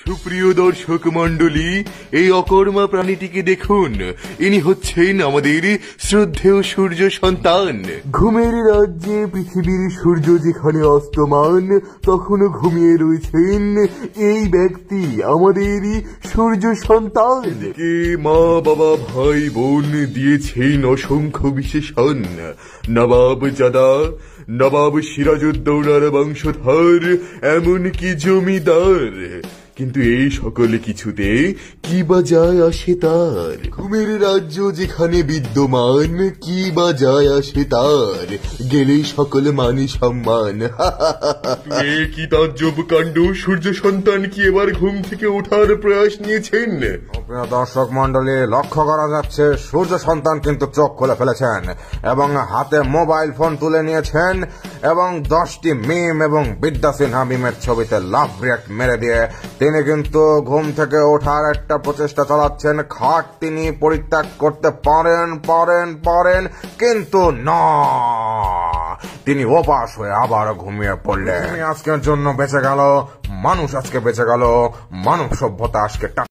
সুপ্রিয় দর্শক মণ্ডলী, এই অকর্মা প্রাণীটিকে দেখুন। ইনি হচ্ছেন আমাদের শ্রদ্ধেয় সূর্য সন্তান। ঘুমের রাজ্যে পৃথিবীর সূর্য যেখানে অস্তমান, তখনও ঘুমিয়ে রয়েছেন এই ব্যক্তি, আমাদেরই সূর্য সন্তান। কে মা বাবা ভাই বোন দিয়েছেন অসংখ্য বিশেষণ। নবাব জাদা, নবাব সিরাজউদ্দৌলার বংশধর, এমনকি জমিদার। কিন্তু এই সকলে কিছুতে কি বা যায় আসে তার? ঘুমের রাজ্য যেখানে বিদ্যমান, কি বা যায় আসে তার? গেলেই সকলে মানি সম্মান। কি তাজ্জব কাণ্ড! সূর্য সন্তান কি এবার ঘুম থেকে ওঠার প্রয়াস নিয়েছেন? প্রিয় দর্শক মন্ডলী, লক্ষ্য করা যাচ্ছে সূর্য সন্তান কিন্তু চোখ খুলে ফেলেছেন এবং হাতে মোবাইল ফোন তুলে নিয়েছেন এবং 10টি মিম এবং বিদ্যা সিনহা মিমের ছবিতে লাভ রিয়াক্ট মেরে দিয়ে তিনি কিন্তু ঘুম থেকে ওঠার একটা প্রচেষ্টা চালাচ্ছেন। খাট তিনি পরিত্যাগ করতে পারেন কিন্তু না, তিনি ওপাশ হয়ে আবার ঘুমিয়ে পড়লেন। আজকের জন্য বেঁচে গেল মানুষ, আজকে বেঁচে গেল মানব সভ্যতা আজকে।